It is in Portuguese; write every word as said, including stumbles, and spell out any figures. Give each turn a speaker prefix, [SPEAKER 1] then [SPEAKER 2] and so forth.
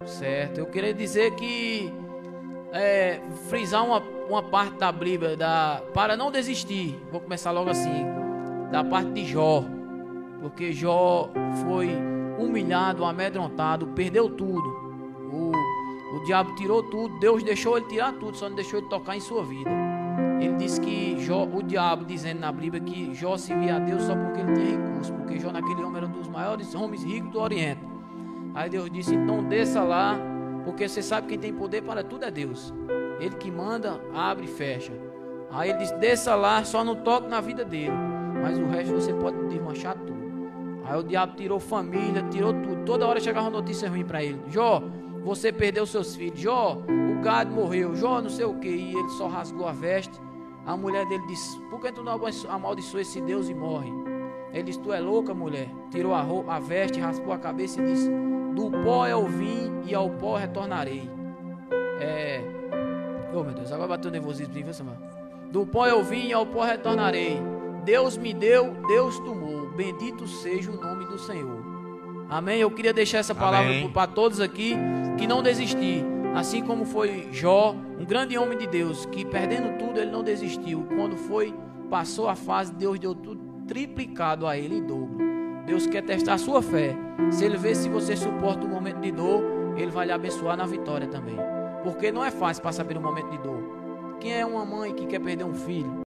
[SPEAKER 1] Certo, eu queria dizer que é, frisar uma, uma parte da Bíblia da, para não desistir. Vou começar logo assim, da parte de Jó, porque Jó foi humilhado, amedrontado, perdeu tudo. O, o diabo tirou tudo, Deus deixou ele tirar tudo, só não deixou ele tocar em sua vida. Ele disse que Jó, o diabo dizendo na Bíblia que Jó se via a Deus só porque ele tinha recursos, porque Jó naquele homem era um dos maiores homens ricos do Oriente. Aí Deus disse, então desça lá, porque você sabe quem tem poder para tudo é Deus. Ele que manda, abre e fecha. Aí ele disse, desça lá, só não toque na vida dele, mas o resto você pode desmanchar tudo. Aí o diabo tirou família, tirou tudo. Toda hora chegava uma notícia ruim para ele. Jó, você perdeu seus filhos. Jó, o gado morreu. Jó, não sei o que. E ele só rasgou a veste. A mulher dele disse, por que tu não amaldiçoa esse Deus e morre? Ele disse, tu é louca, mulher. Tirou a, roupa, a veste, raspou a cabeça e disse, do pó eu vim e ao pó retornarei. É... Oh meu Deus, agora bateu nervosismo. Do pó eu vim e ao pó retornarei. Deus me deu, Deus tomou. Bendito seja o nome do Senhor. Amém? Eu queria deixar essa palavra para todos aqui, que não desistir. Assim como foi Jó, um grande homem de Deus, que perdendo tudo, ele não desistiu. Quando foi, passou a fase, Deus deu tudo triplicado a ele em dobro. Deus quer testar a sua fé. Se ele vê se você suporta o momento de dor, ele vai lhe abençoar na vitória também. Porque não é fácil passar pelo momento de dor. Quem é uma mãe que quer perder um filho?